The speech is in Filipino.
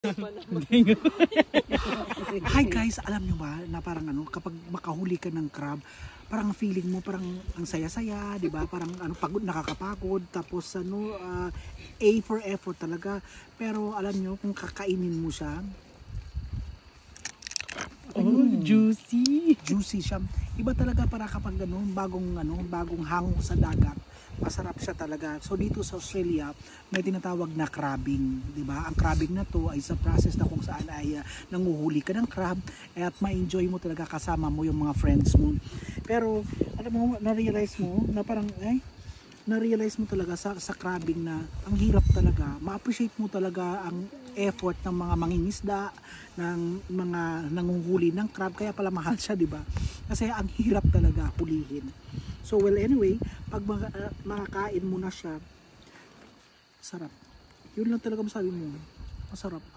Hi guys, alam nyo ba na parang ano, kapag makahuli ka ng crab, parang feeling mo parang ang saya-saya, 'di ba? Parang ano, pagod, nakakapagod, tapos ano, A for effort talaga. Pero alam nyo, kung kakainin mo siya, Juicy. Juicy siya. Iba talaga para kapag bagong hango sa dagat. Masarap siya talaga. So dito sa Australia, may tinatawag na crabbing, 'di ba? Ang crabbing na to ay sa process na kung saan ay nanguhuli ka ng crab at ma-enjoy mo talaga kasama mo yung mga friends mo. Pero alam mo, na-realize mo na parang na-realize mo talaga sa crabbing na ang hirap talaga. Ma-appreciate mo talaga ang effort ng mga mangingisda, ng mga nanguhuli ng crab, kaya pala mahal siya, di ba? Kasi ang hirap talaga pulihin. So well, anyway, pag makakain mo na siya, sarap. Yun lang talaga masabi mo. Masarap.